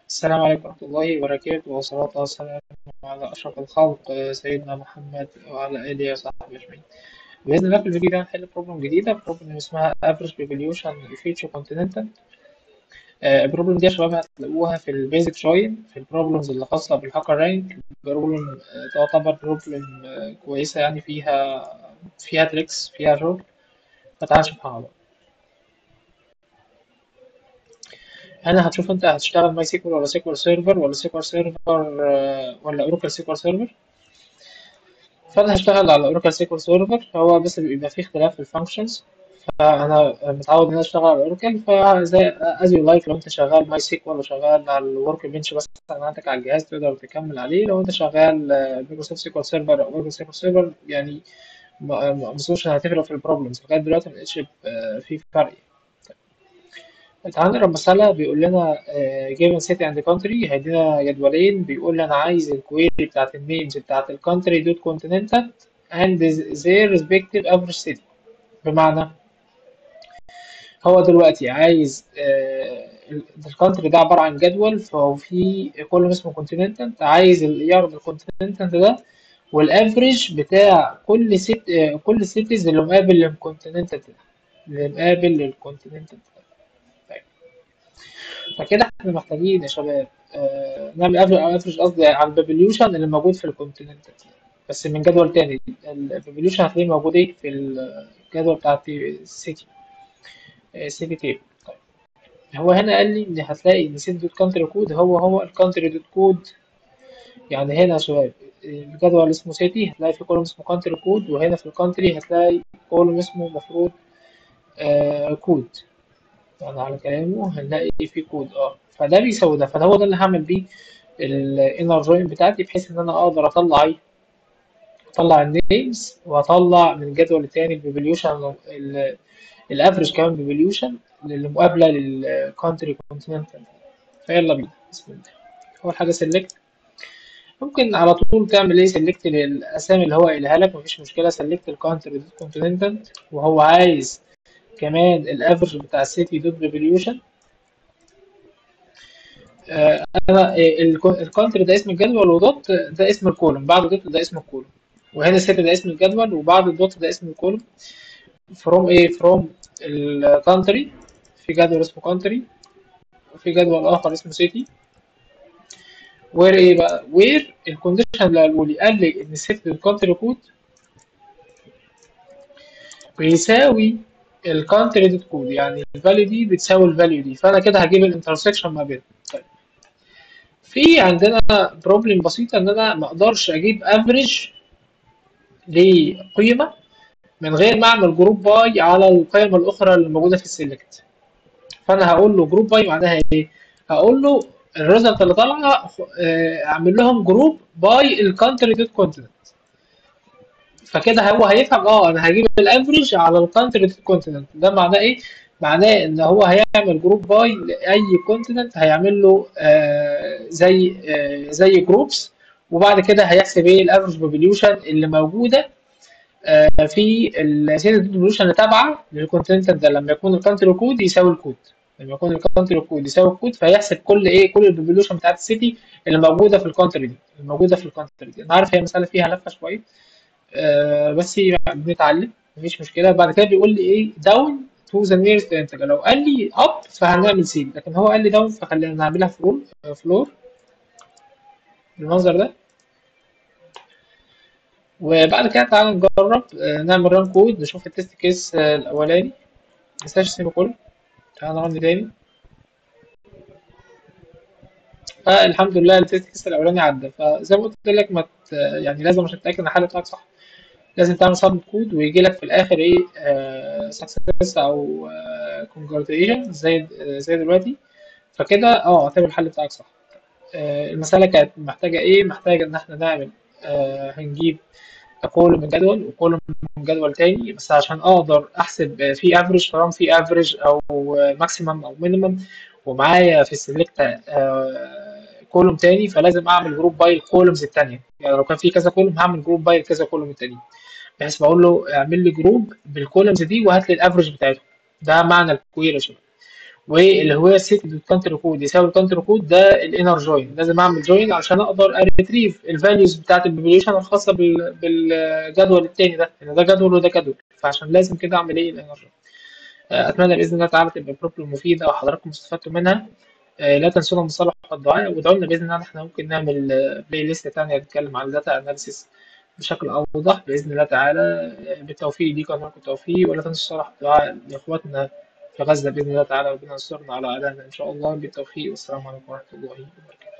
السلام عليكم ورحمة الله وبركاته، والصلاة والسلام على أشرف الخلق سيدنا محمد وعلى آله وصحبه أجمعين. بإذن الله في الفيديو ده هنحل بروبلم جديدة، بروبلم اسمها Average Revolution Feature Continental. البروبلم دي يا شباب هتلاقوها في البيزك شوية في البروبلمز اللي خاصة بالهاكر رانك. بروبلم تعتبر بروبلم كويسة، يعني فيها تريكس، فيها شغل. فتعال نشوفها مع بعض. هنا هتشوف انت هتشتغل ماي سيكوال ولا سيكوال سيرفر ولا سيكوال سيرفر ولا اوراكل سيكوال سيرفر. فانا هشتغل على اوراكل سيكوال سيرفر، هو بس بيبقى فيه اختلاف في الفانكشنز. فانا متعود ان انا اشتغل على اوراكل، فزي از يو لايك. لو انت شغال ماي سيكوال وشغال على الورك بنش بس عندك على الجهاز تقدر تكمل عليه. لو انت شغال مايكروسوفت سيكوال سيرفر او اوراكل سيكوال سيرفر، يعني ما اظنش هتفرق في البروبلمز لغايه دلوقتي، ما لقيتش في فرق. تعال نقرا مسألة. بيقول لنا given city and country، هيدينا جدولين. بيقول لي أنا عايز الكويري بتاعت النيمز بتاعت الكونتري دوت كونتيننتال and their respective average city. بمعنى هو دلوقتي عايز الكونتري ده عبارة عن جدول، فهو في كل اسمه كونتيننتال، عايز يعرض الكونتيننتال ده والافريج بتاع كل السيتيز اللي مقابل للكونتيننتال ده، اللي مقابل للكونتيننتال ده. طيب، فكده احنا محتاجين يا شباب نعمل افريج، قصدي على البابليوشن اللي موجود في الكونتيننت، بس من جدول تاني. البابليوشن هتلاقيه موجود ايه في الجدول بتاع السيتي تيبل. طيب، هو هنا قال لي ان هتلاقي ان سيتي دوت كونتري كود هو الكونتري دوت كود. يعني هنا يا شباب الجدول اسمه سيتي هتلاقي في كولوم اسمه كونتري كود، وهنا في الكونتري هتلاقي كولوم اسمه مفروض كود. يعني على كلامه هنلاقي في كود، فده بيساوي ده، فده هو ده اللي هعمل بيه الانر جوين بتاعتي، بحيث ان انا اقدر اطلع النيمز، واطلع من الجدول التاني البيفوليوشن، الافريج كمان بيفوليوشن المقابله للكونتري كونتيننتال. فيلا بينا بسم الله. اول حاجه سيلكت. ممكن على طول تعمل ايه سيلكت للاسامي اللي هو قايلها لك، مفيش مشكله. سيلكت الكونتري دوت كونتيننتال، وهو عايز كمان الافريج بتاع السيتي دوت ريفوليوشن. انا الكونتري ده اسم الجدول، ودوت ده اسم الكولوم، بعد دوت ده اسم الكولوم، وهنا الست ده اسم الجدول، وبعد الدوت ده اسم الكولوم. فروم ايه؟ فروم الكونتري، في جدول اسمه كونتري، وفي جدول اخر اسمه سيتي. وير ايه بقى؟ وير الكونديشن اللي قاله لي، قال لي ان الست الكونتري كود بيساوي الكونتري دوت كود، يعني الفاليو دي بتساوي الفاليو دي، فانا كده هجيب الانترسكشن ما بينهم. طيب، في عندنا بروبلم بسيطه، ان انا ما اقدرش اجيب افريج لقيمه من غير ما اعمل جروب باي على القيم الاخرى اللي موجوده في السيلكت. فانا هقول له جروب باي معناها ايه؟ هقول له الريزلت اللي طالعه اعمل لهم جروب باي الكونتري دوت كونتيننت. فكده هو هيفهم انا هجيب الافريج على الكونتري دوت كونتيننت. ده معناه ايه؟ معناه ان هو هيعمل جروب باي لاي كونتيننت، هيعمل له زي جروبس، وبعد كده هيحسب ايه الافريج بوبيليوشن اللي موجوده في السيريال ديستريبيوشن اللي تابعه للكونتنت ده، لما يكون الكونتري كود يساوي الكود. لما يكون الكونتري كود يساوي الكود، فيحسب كل البوبيليوشن بتاعت السيتي اللي موجوده في الكونتري دي، انا عارف هي مساله فيها لفه شويه، بس بنتعلم، مفيش مشكله. بعد كده بيقول لي ايه؟ داون تو ذا نيرست انتجر. لو قال لي اب فهنعمل سين، لكن هو قال لي داون فخلينا نعملها فلور بالمنظر ده. وبعد كده تعالى نجرب نعمل ران كود، نشوف التست كيس الاولاني. متنساش سيمي كول. تعالى نرن تاني. فالحمد لله التست كيس الاولاني عدى. فزي ما قلت لك ما يعني لازم، عشان تتاكد ان الحل بتاعك صح، لازم تعمل سبميت كود، ويجي لك في الاخر ايه؟ سكسس او كونجراتيشن زي دلوقتي. فكده اعتبر الحل بتاعك صح. المسألة كانت محتاجة ايه؟ محتاجة ان احنا نعمل هنجيب كولوم من جدول وكولوم من جدول تاني، بس عشان اقدر احسب في افريج، طالما في افريج او ماكسيمم او مينيمم، ومعايا في السلكت كولوم تاني، فلازم اعمل جروب باي الكولومز التانية. يعني لو كان في كذا كولوم هعمل جروب باي لكذا كولوم التانيين، بحيث بقول له اعمل لي جروب بالكولومز دي وهات لي الافريج بتاعتهم. ده معنى الكويري يا شباب. واللي هو السيت دوت كانتري كود يساوي الكانتري كود ده الانر جوين. لازم اعمل جوين عشان اقدر اريتريف الفاليوز بتاعت البوبوليشن الخاصه بالجدول التاني ده، يعني ده جدول وده جدول، فعشان لازم كده اعمل ايه الانر جوين. اتمنى باذن الله تعالى تبقى بروبلم مفيده وحضراتكم استفدتوا منها. لا تنسونا من الصلاح والدعاء، وادعوا لنا باذن الله إن احنا ممكن نعمل بلاي ليست تانية نتكلم عن الداتا اناليسيس بشكل اوضح باذن الله تعالى. بالتوفيق ليكم، اتمنى لكم التوفيق، ولا تنسوا الصلاح والدعاء لاخواتنا في غزه باذن الله تعالى، ربنا ينصرنا على اعدائنا ان شاء الله. بالتوفيق، والسلام عليكم ورحمه الله وبركاته.